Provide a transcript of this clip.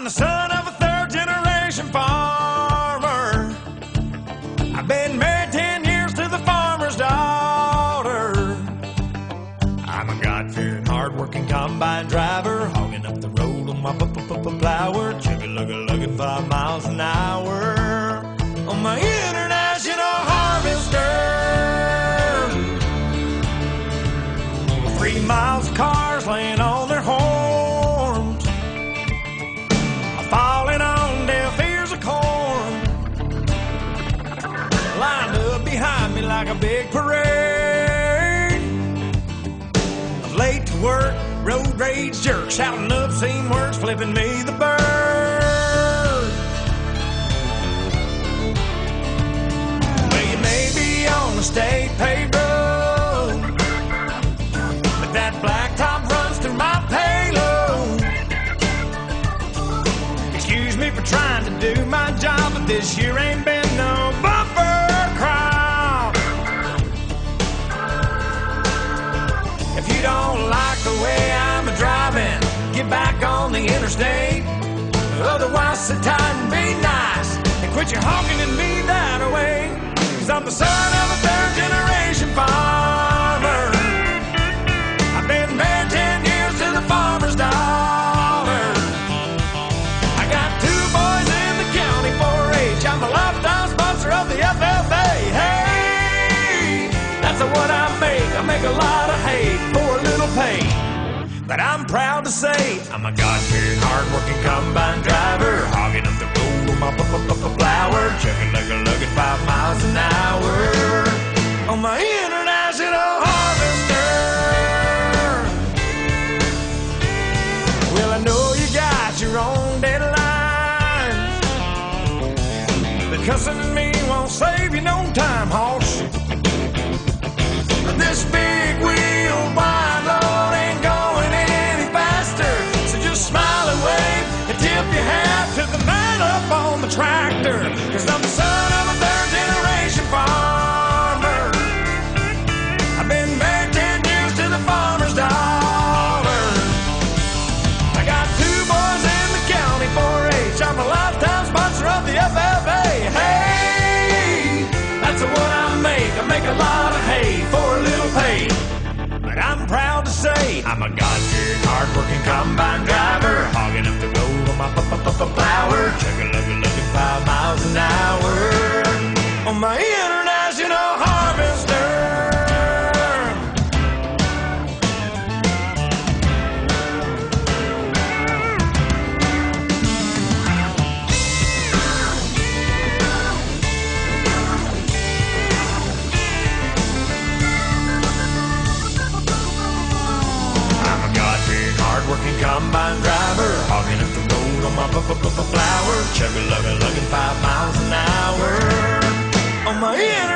I'm the son of a third-generation farmer. I've been married 10 years to the farmer's daughter. I'm a God-fearing, hard-working combine driver, hogging up the road on my plower, chugga-lugga-lugging 5 miles an hour on my international harvester. 3 miles of cars laying on their horns, falling on deaf ears of corn, lined up behind me like a big parade of late to work, road rage jerks, shouting obscene words, flipping me the bird. Well, you may be on the state paved road, but that blacktop runs through my payload. Excuse me for trying to do my job, but this year ain't been no bumper crop. If you don't like the way I'm driving, get back on the interstate. Otherwise, sit tight and be nice and quit your honking and be that away. 'Cause I'm the son of a third-generation farmer. I've been married 10 years to the farmer's daughter. I got 2 boys in the county 4-H. I'm a lifetime sponsor of the FFA. Hey, that's what I make a lot of hay for a little pay. But I'm proud to say I'm a God-fearing, hard-working combine driver, hogging up the road on my plower, chugga-lugga-lugging 5 miles an hour on my international harvester. Well, I know you got your own deadlines, but cussing at me won't save you no time, hoss. This big wheel wide load ain't going any faster, so just smile and wave and tip your hat to the man up on the tractor. 'Cause I'm the son of a third-generation farmer. I've been married 10 years to the farmer's daughter. I got 2 boys in the county 4-H. I'm a lifetime sponsor of the FFA. Hey, that's what I make a lot of hay for a little pay. But I'm proud to say I'm a God-fearing, hard-working combine driver, hogging up the road on my plower, chugga-lugga-lugging 5 miles an hour on my international harvester. Hard-working combine driver, hogging up the road on my flower, chugga-lugga-lugging 5 miles an hour on my